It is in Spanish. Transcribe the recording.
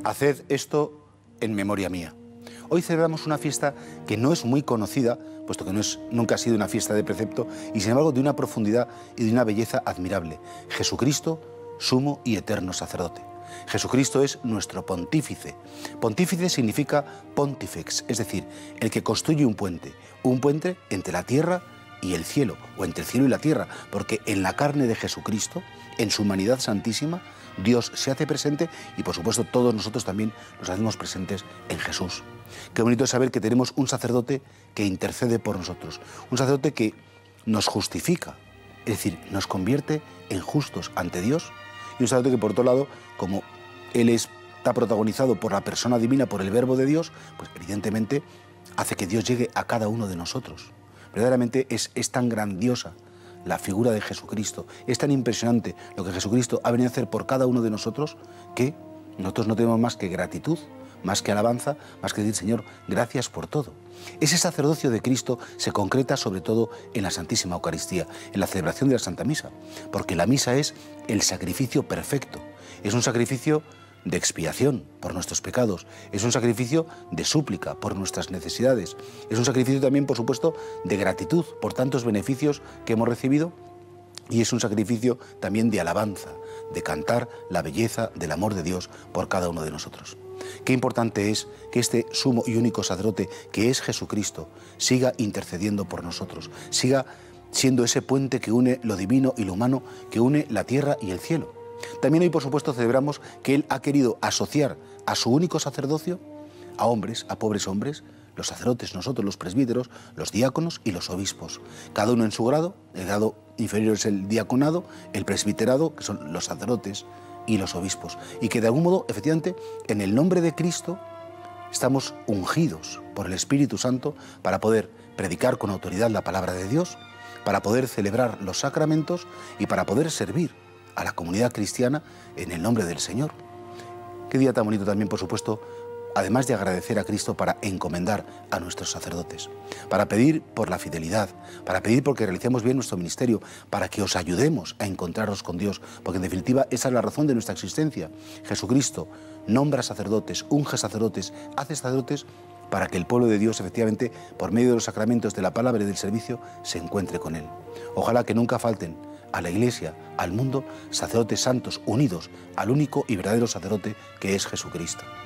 haced esto en memoria mía. Hoy celebramos una fiesta que no es muy conocida, puesto que nunca ha sido una fiesta de precepto, y sin embargo de una profundidad y de una belleza admirable. Jesucristo, sumo y eterno sacerdote. Jesucristo es nuestro pontífice. Pontífice significa pontifex, es decir, el que construye un puente entre la tierra y el cielo, o entre el cielo y la tierra, porque en la carne de Jesucristo, en su humanidad santísima, Dios se hace presente y, por supuesto, todos nosotros también nos hacemos presentes en Jesús. Qué bonito es saber que tenemos un sacerdote que intercede por nosotros, un sacerdote que nos justifica, es decir, nos convierte en justos ante Dios, y un sacerdote que, por otro lado, como Él está protagonizado por la persona divina, por el Verbo de Dios, pues evidentemente hace que Dios llegue a cada uno de nosotros. Verdaderamente es tan grandiosa la figura de Jesucristo, es tan impresionante lo que Jesucristo ha venido a hacer por cada uno de nosotros, que nosotros no tenemos más que gratitud, más que alabanza, más que decir, Señor, gracias por todo. Ese sacerdocio de Cristo se concreta sobre todo en la Santísima Eucaristía, en la celebración de la Santa Misa, porque la misa es el sacrificio perfecto, es un sacrificio de expiación por nuestros pecados, es un sacrificio de súplica por nuestras necesidades, es un sacrificio también, por supuesto, de gratitud por tantos beneficios que hemos recibido, y es un sacrificio también de alabanza, de cantar la belleza del amor de Dios por cada uno de nosotros. Qué importante es que este sumo y único sacerdote, que es Jesucristo, siga intercediendo por nosotros, siga siendo ese puente que une lo divino y lo humano, que une la tierra y el cielo. También hoy, por supuesto, celebramos que Él ha querido asociar a su único sacerdocio a hombres, a pobres hombres, los sacerdotes, nosotros, los presbíteros, los diáconos y los obispos. Cada uno en su grado, el grado inferior es el diaconado, el presbiterado, que son los sacerdotes y los obispos. Y que de algún modo, efectivamente, en el nombre de Cristo, estamos ungidos por el Espíritu Santo para poder predicar con autoridad la palabra de Dios, para poder celebrar los sacramentos y para poder servir a la comunidad cristiana en el nombre del Señor. Qué día tan bonito también, por supuesto, además de agradecer a Cristo, para encomendar a nuestros sacerdotes, para pedir por la fidelidad, para pedir porque realicemos bien nuestro ministerio, para que os ayudemos a encontraros con Dios, porque en definitiva esa es la razón de nuestra existencia. Jesucristo nombra sacerdotes, unge sacerdotes, hace sacerdotes para que el pueblo de Dios, efectivamente, por medio de los sacramentos de la palabra y del servicio, se encuentre con Él. Ojalá que nunca falten a la Iglesia, al mundo, sacerdotes santos unidos al único y verdadero sacerdote que es Jesucristo.